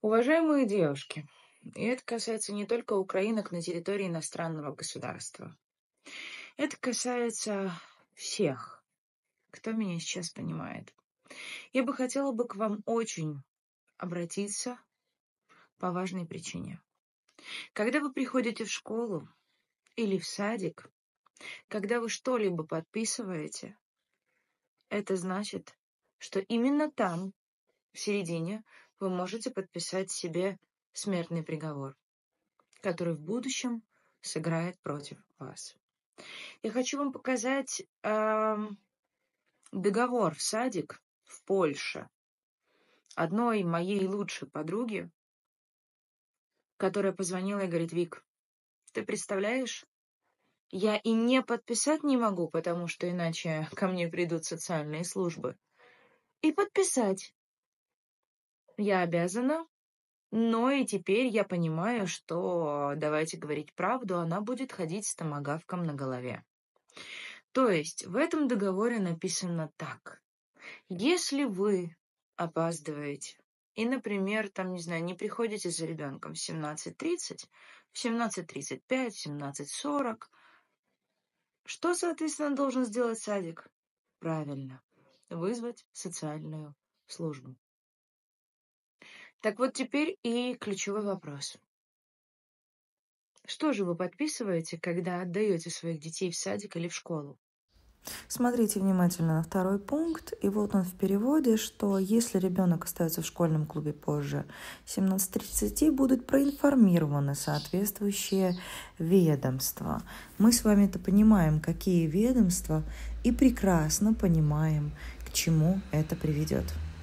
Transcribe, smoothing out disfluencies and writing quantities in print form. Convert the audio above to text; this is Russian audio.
Уважаемые девушки, и это касается не только украинок на территории иностранного государства. Это касается всех, кто меня сейчас понимает. Я бы хотела к вам очень обратиться по важной причине. Когда вы приходите в школу или в садик, когда вы что-либо подписываете, это значит, что именно там, в середине, вы можете подписать себе смертный приговор, который в будущем сыграет против вас. Я хочу вам показать договор в садик в Польше одной моей лучшей подруги, которая позвонила и говорит: Вик, ты представляешь, я и не подписать не могу, потому что иначе ко мне придут социальные службы. И подписать я обязана, но и теперь я понимаю, что, давайте говорить правду, она будет ходить с томагавком на голове. То есть в этом договоре написано так. Если вы опаздываете и, например, не знаю, не приходите за ребенком в 17:30, в 17:35, в 17:40, что, соответственно, должен сделать садик? Правильно, вызвать социальную службу. Так вот теперь и ключевой вопрос. Что же вы подписываете, когда отдаете своих детей в садик или в школу? Смотрите внимательно на второй пункт, и вот он в переводе, что если ребенок остается в школьном клубе позже 17:30, будут проинформированы соответствующие ведомства. Мы с вами это понимаем, какие ведомства, и прекрасно понимаем, к чему это приведет.